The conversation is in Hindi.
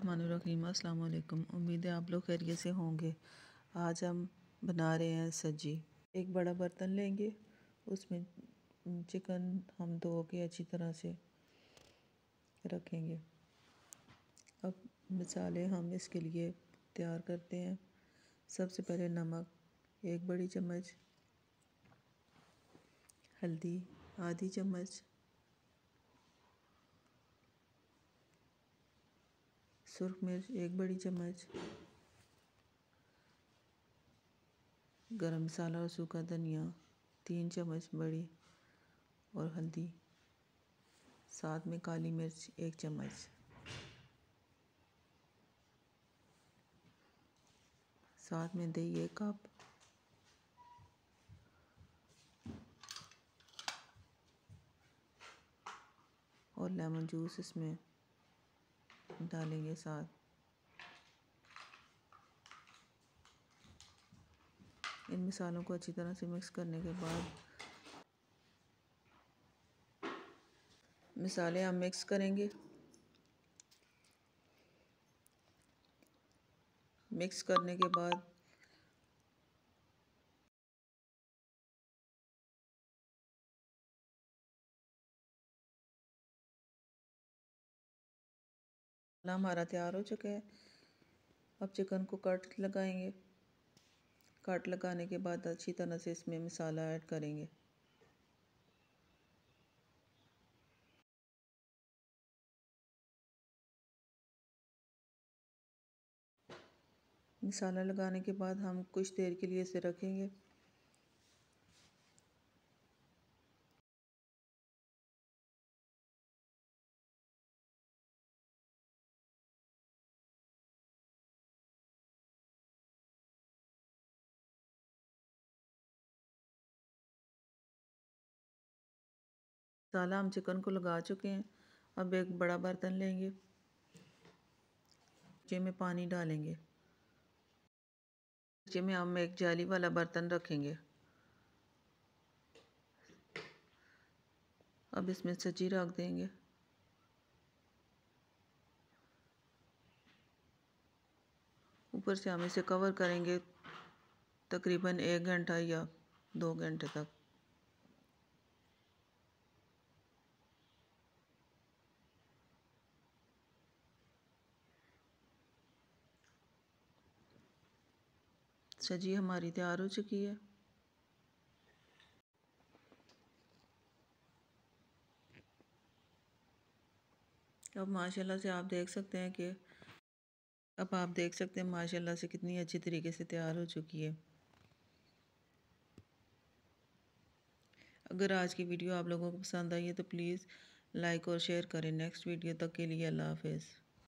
बिस्मिल्लाहिर्रहमानिर्रहीम। अस्सलाम वालेकुम। उम्मीद है आप लोग खैरियत से होंगे। आज हम बना रहे हैं सब्जी। एक बड़ा बर्तन लेंगे, उसमें चिकन हम धो के अच्छी तरह से रखेंगे। अब मसाले हम इसके लिए तैयार करते हैं। सबसे पहले नमक 1 बड़ी चम्मच, हल्दी आधी चम्मच, सुरख मिर्च 1 बड़ी चम्मच, गरम मसाला और सूखा धनिया 3 चम्मच बड़ी, और हल्दी, साथ में काली मिर्च 1 चम्मच, साथ में दही 1 कप, और लेमन जूस इसमें डालेंगे साथ। इन मसालों को अच्छी तरह से मिक्स करने के बाद मसाले हम मिक्स करेंगे। मिक्स करने के बाद हमारा तैयार हो चुका है। अब चिकन को कट लगाएंगे। कट लगाने के बाद अच्छी तरह से इसमें मसाला ऐड करेंगे। मसाला लगाने के बाद हम कुछ देर के लिए इसे रखेंगे। मसाला हम चिकन को लगा चुके हैं। अब एक बड़ा बर्तन लेंगे, नीचे में पानी डालेंगे। नीचे में हम एक जाली वाला बर्तन रखेंगे। अब इसमें सब्जी रख देंगे। ऊपर से हम इसे कवर करेंगे तकरीबन 1 घंटा या 2 घंटे तक। सब्जी हमारी तैयार हो चुकी है। अब माशाल्लाह से आप देख सकते हैं कि माशाल्लाह से कितनी अच्छी तरीके से तैयार हो चुकी है। अगर आज की वीडियो आप लोगों को पसंद आई है तो प्लीज़ लाइक और शेयर करें। नेक्स्ट वीडियो तक के लिए अल्लाह हाफ़िज़।